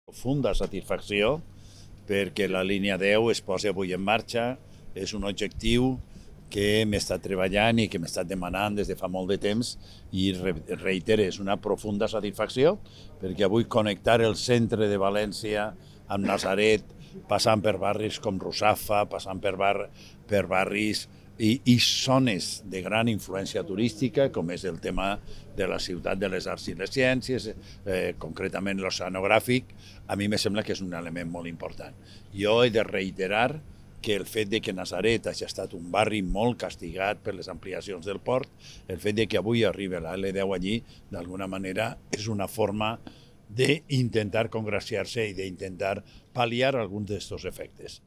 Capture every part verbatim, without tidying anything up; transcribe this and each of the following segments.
Profunda satisfacció perquè la línia deu es posi avui en marxa. És un objectiu que hem estat treballant i que hem estat demanant des de fa molt de temps i reitero, és una profunda satisfacció perquè avui connectar el centre de València amb Natzaret, passant per barris com Russafa, passant per, bar, per barris i, i zones de gran influència turística, com és el tema de la ciutat de les arts i les ciències, eh, concretament l'oceanogràfic, a mi me sembla que és un element molt important. Jo he de reiterar que el fet de que Natzaret hagi estat un barri molt castigat per les ampliacions del port, el fet de que avui arribi la L deu allí, d'alguna manera és una forma d'intentar congraciar-se i d'intentar pal·liar alguns d'aquests efectes.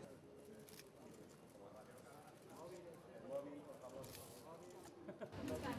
No, que bien.